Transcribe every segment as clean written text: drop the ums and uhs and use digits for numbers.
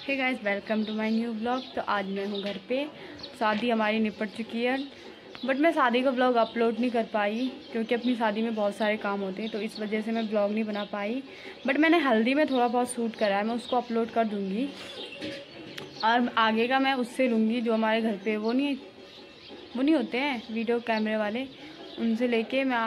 Hey guys, welcome to my new blog. तो आज मैं हूँ घर पे। शादी हमारी निपट चुकी है, बट मैं शादी का ब्लॉग अपलोड नहीं कर पाई क्योंकि अपनी शादी में बहुत सारे काम होते हैं, तो इस वजह से मैं ब्लॉग नहीं बना पाई। बट मैंने हल्दी में थोड़ा बहुत शूट करा है, मैं उसको अपलोड कर दूँगी। और आगे का मैं उससे लूँगी जो हमारे घर पे वो नहीं होते हैं वीडियो कैमरे वाले, उनसे लेके मैं।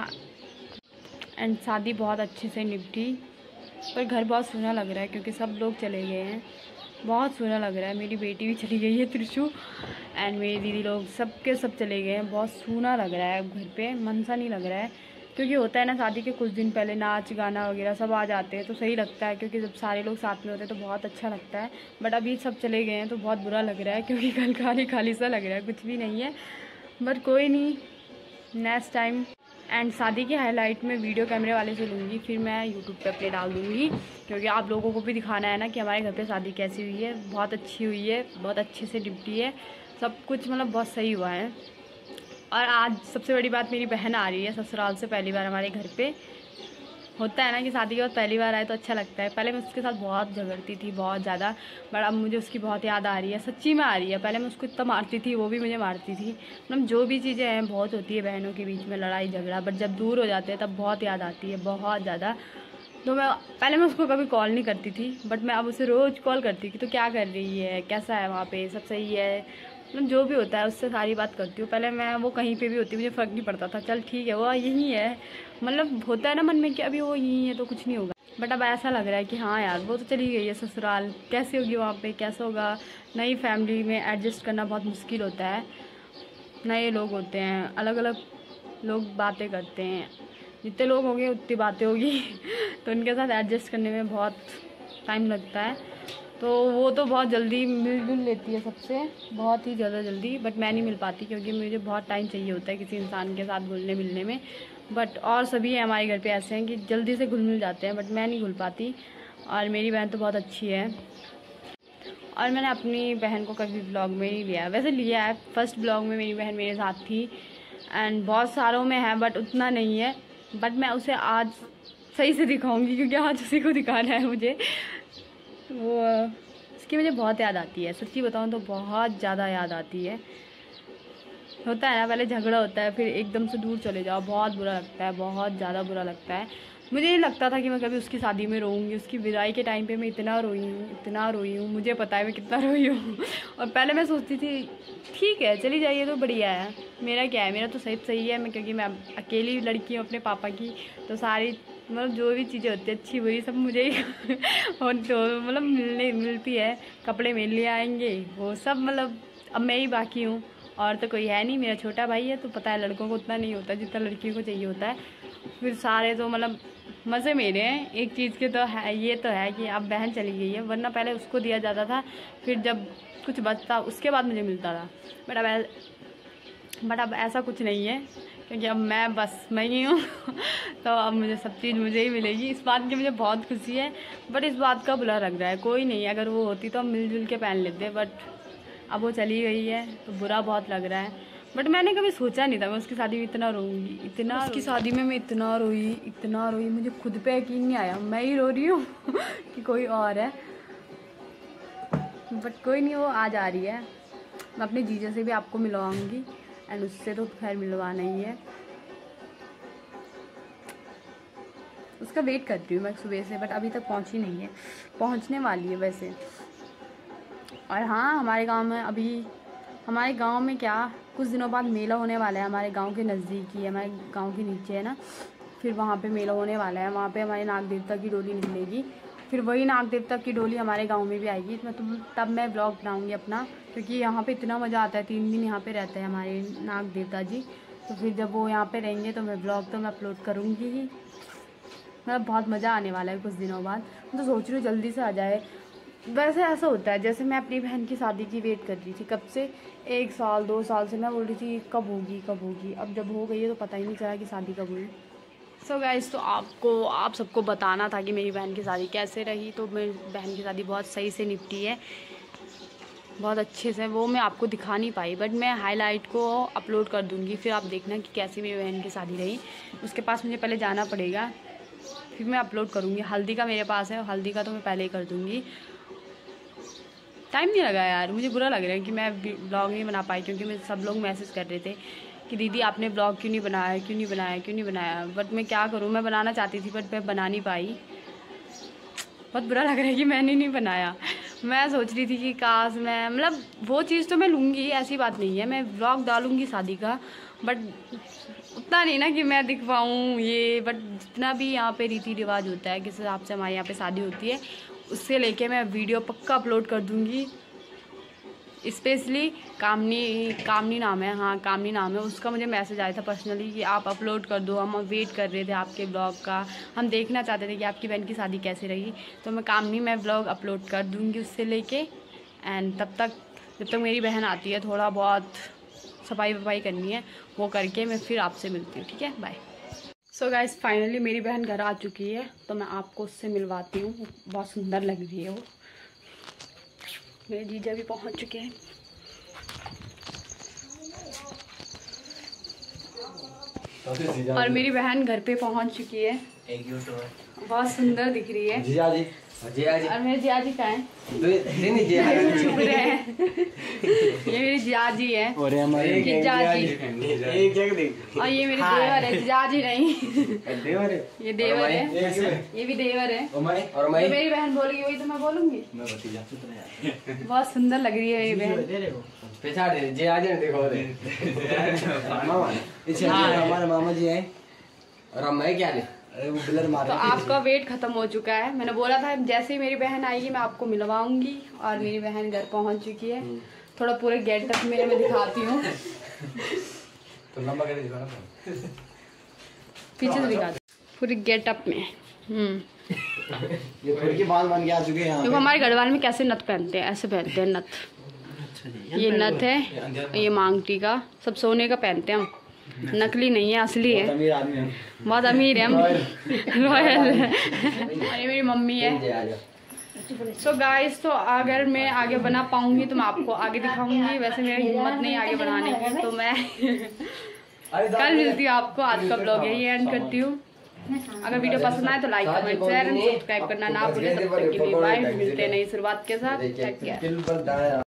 एंड शादी बहुत अच्छे से निपटी, पर घर बहुत सूना लग रहा है क्योंकि सब लोग चले गए हैं। बहुत सूना लग रहा है। मेरी बेटी भी चली गई है त्रिशु, एंड मेरी दीदी लोग सब चले गए हैं। बहुत सूना लग रहा है घर पे, मन सा नहीं लग रहा है। क्योंकि होता है ना, शादी के कुछ दिन पहले नाच गाना वगैरह सब आ जाते हैं तो सही लगता है, क्योंकि जब सारे लोग साथ में होते हैं तो बहुत अच्छा लगता है। बट अभी सब चले गए हैं तो बहुत बुरा लग रहा है, क्योंकि कल खाली खाली सा लग रहा है, कुछ भी नहीं है। बट कोई नहीं, नेक्स्ट टाइम। एंड शादी की हाईलाइट में वीडियो कैमरे वाले से लूँगी, फिर मैं यूट्यूब पे अपने डाल दूँगी, क्योंकि आप लोगों को भी दिखाना है ना कि हमारे घर पे शादी कैसी हुई है। बहुत अच्छी हुई है, बहुत अच्छे से निपटी है, सब कुछ मतलब बहुत सही हुआ है। और आज सबसे बड़ी बात, मेरी बहन आ रही है ससुराल से पहली बार हमारे घर पे। होता है ना कि शादी के बाद पहली बार आए तो अच्छा लगता है। पहले मैं उसके साथ बहुत झगड़ती थी, बहुत ज़्यादा, बट अब मुझे उसकी बहुत याद आ रही है, सच्ची में आ रही है। पहले मैं उसको इतना मारती थी, वो भी मुझे मारती थी। मतलब जो भी चीज़ें हैं, बहुत होती है बहनों के बीच में लड़ाई झगड़ा, बट जब दूर हो जाते हैं तब बहुत याद आती है, बहुत ज़्यादा। तो पहले मैं उसको कभी कॉल नहीं करती थी, बट मैं अब उसे रोज़ कॉल करती थी। तो क्या कर रही है, कैसा है वहाँ पे, सब सही है, मतलब जो भी होता है उससे सारी बात करती हूँ। पहले मैं वो कहीं पे भी होती, मुझे फ़र्क नहीं पड़ता था, चल ठीक है वो यहीं है, मतलब होता है ना मन में कि अभी वो यहीं है तो कुछ नहीं होगा। बट अब ऐसा लग रहा है कि हाँ यार, वो तो चली गई है ससुराल, कैसे होगी वहाँ पे, कैसा होगा। नई फैमिली में एडजस्ट करना बहुत मुश्किल होता है। नए लोग होते हैं, अलग अलग लोग बातें करते हैं, जितने लोग होंगे उतनी बातें होगी तो उनके साथ एडजस्ट करने में बहुत टाइम लगता है। तो वो तो बहुत जल्दी मिल लेती है सबसे, बहुत ही ज़्यादा जल्दी, बट मैं नहीं मिल पाती क्योंकि मुझे बहुत टाइम चाहिए होता है किसी इंसान के साथ घुलने मिलने में। बट और सभी हमारे घर पे ऐसे हैं कि जल्दी से घुल मिल जाते हैं, बट मैं नहीं घुल पाती। और मेरी बहन तो बहुत अच्छी है। और मैंने अपनी बहन को कभी ब्लॉग में नहीं लिया, वैसे लिया है, फर्स्ट ब्लॉग में मेरी बहन मेरे साथ थी, एंड बहुत सारों में है बट उतना नहीं है। बट मैं उसे आज सही से दिखाऊंगी क्योंकि आज उसी को दिखाना है मुझे। वो उसकी मुझे बहुत याद आती है, सच्ची बताऊं तो बहुत ज़्यादा याद आती है। होता है ना, पहले झगड़ा होता है, फिर एकदम से दूर चले जाओ, बहुत बुरा लगता है, बहुत ज़्यादा बुरा लगता है। मुझे नहीं लगता था कि मैं कभी उसकी शादी में रोऊंगी। उसकी विदाई के टाइम पे मैं इतना रोई हूँ, मुझे पता है मैं कितना रोई हूँ और पहले मैं सोचती थी ठीक है चली जाइए तो बढ़िया है, मेरा क्या है, मेरा तो सही है। मैं क्योंकि मैं अकेली लड़की हूँ अपने पापा की, तो सारी मतलब जो भी चीज़ें होती है अच्छी बुरी सब मुझे ही और तो मतलब मिलती है। कपड़े मिल ले आएंगे वो सब, मतलब अब मैं ही बाकी हूँ और तो कोई है नहीं। मेरा छोटा भाई है, तो पता है लड़कों को उतना नहीं होता जितना लड़कियों को चाहिए होता है। फिर सारे तो मतलब मज़े मेरे हैं। एक चीज़ के तो है, ये तो है कि अब बहन चली गई है, वरना पहले उसको दिया जाता था, फिर जब कुछ बचता उसके बाद मुझे मिलता था। बट अब ऐसा कुछ नहीं है, क्योंकि अब मैं ही हूँ तो अब मुझे सब चीज़ मुझे ही मिलेगी। इस बात की मुझे बहुत खुशी है, बट इस बात का बुरा लग रहा है। कोई नहीं, अगर वो होती तो हम मिलजुल के पहन लेते, बट अब वो चली गई है तो बुरा बहुत लग रहा है। बट मैंने कभी सोचा नहीं था मैं उसकी शादी में इतना रोऊंगी, उसकी शादी में मैं इतना रोई, मुझे खुद पे यकीन नहीं आया, मैं ही रो रही हूँ कि कोई और है। बट कोई नहीं, वो आज आ रही है। मैं अपने जीजा से भी आपको मिलवाऊंगी, एंड उससे तो खैर मिलवाना ही है। उसका वेट करती हूँ मैं सुबह से, बट अभी तक पहुँची नहीं है, पहुँचने वाली है वैसे। और हाँ, हमारे गांव में क्या कुछ दिनों बाद मेला होने वाला है। हमारे गांव के नज़दीक ही है, हमारे गांव के नीचे है ना, फिर वहाँ पे मेला होने वाला है। वहाँ पे हमारे नाग देवता की डोली निकलेगी, फिर वही नाग देवता की डोली हमारे गांव में भी आएगी। तब मैं ब्लॉग बनाऊँगी अपना, क्योंकि यहाँ पे इतना मज़ा आता है। 3 दिन यहाँ पे रहते हैं हमारे नाग देवता जी, तो फिर जब वो यहाँ पे रहेंगे तो मैं ब्लॉग तो मैं अपलोड करूँगी ही। मतलब बहुत मज़ा आने वाला है कुछ दिनों बाद। मैं तो सोच रही हूँ जल्दी से आ जाए। वैसे ऐसा होता है, जैसे मैं अपनी बहन की शादी की वेट कर रही थी कब से, 1 साल 2 साल से मैं बोल रही थी कब होगी। अब जब हो गई है तो पता ही नहीं चला कि शादी कब हुई। सो गाइस, तो आप सबको बताना था कि मेरी बहन की शादी कैसे रही। तो मेरी बहन की शादी बहुत सही से निपटी है, बहुत अच्छे से। वो मैं आपको दिखा नहीं पाई, बट मैं हाईलाइट को अपलोड कर दूँगी, फिर आप देखना कि कैसी मेरी बहन की शादी रही। उसके पास मुझे पहले जाना पड़ेगा, फिर मैं अपलोड करूँगी। हल्दी का मेरे पास है, हल्दी का तो मैं पहले ही कर दूँगी। टाइम नहीं लगा यार। मुझे बुरा लग रहा है कि मैं ब्लॉग नहीं बना पाई, क्योंकि मुझे सब लोग मैसेज कर रहे थे कि दीदी आपने ब्लॉग क्यों नहीं बनाया, क्यों नहीं बनाया, क्यों नहीं बनाया। बट मैं क्या करूँ, मैं बनाना चाहती थी बट मैं बना नहीं पाई। बहुत बुरा लग रहा है कि मैंने नहीं बनाया। मैं सोच रही थी कि काश मैं, मतलब वो चीज़ तो मैं लूँगी, ऐसी बात नहीं है, मैं व्लॉग डालूँगी शादी का, बट उतना नहीं ना कि मैं दिखवाऊँ ये। बट जितना भी यहाँ पे रीति रिवाज होता है, किस हिसाब से हमारे यहाँ पे शादी होती है, उससे लेके मैं वीडियो पक्का अपलोड कर दूँगी। स्पेशली कामनी नाम है, हाँ कामनी नाम है, उसका मुझे मैसेज आया था पर्सनली कि आप अपलोड कर दो, हम वेट कर रहे थे आपके ब्लॉग का, हम देखना चाहते थे कि आपकी बहन की शादी कैसे रही। तो मैं कामनी में ब्लॉग अपलोड कर दूँगी उससे लेके। एंड तब तक, जब तक मेरी बहन आती है, थोड़ा बहुत सफाई वफाई करनी है, वो करके मैं फिर आपसे मिलती हूँ, ठीक है, बाय। सो गाइस, फाइनली मेरी बहन घर आ चुकी है, तो मैं आपको उससे मिलवाती हूँ। बहुत सुंदर लग रही है वो। मेरे जीजा भी पहुंच चुके हैं। और मेरी बहन घर पे पहुंच चुकी है, बहुत सुंदर दिख रही है। जीजा जी। और मेरे जिया जी कहाँ हैं? चुप रहे हैं। ये मेरी जिया जी है, और हमारे जिया जी, और ये मेरे देवर है, जिया जी नहीं, देवर है, ये देवर है, ये भी देवर है। और तो मेरी बहन बोलेगी वही तो मैं बोलूंगी। बहुत सुंदर लग रही है मेरी बहन। पेछाड़े जे आज देखो मामा, इसे हमारे मामा जी हैं। और हम मैं क्या ले, वो बिलर मार। तो आपका वेट खत्म हो चुका है। मैंने बोला था जैसे ही मेरी बहन आएगी मैं आपको मिलवाऊंगी, और मेरी बहन घर पहुंच चुकी है। थोड़ा पूरे गेटअप में मैं दिखाती हूँ, तो लंबा करके दिखाना, पीछे से दिखाती हूँ पूरे गेटअप में। ये थोड़ी की बाल बन के आ चुके हैं। देखो हमारे गढ़वाल में कैसे नथ पहनते हैं, ऐसे पहनते हैं नथ। ये नथ है, ये मांगटी का, सब सोने का पहनते हैं हम, नकली नहीं है, असली है। बहुत अमीर है हम, रॉयल है। और ये मेरी मम्मी है। सो गाइस, तो अगर मैं आगे बना पाऊंगी तो मैं आपको आगे दिखाऊंगी। वैसे मेरी हिम्मत नहीं आगे बनाने की, तो मैं कल मिलती हूँ आपको। आज का ब्लॉग यही एंड करती हूँ। अगर वीडियो पसंद आए तो like comment share and subscribe करना ना भूलें। तब तक के लिए बाय, मिलते हैं नई शुरुआत के साथ।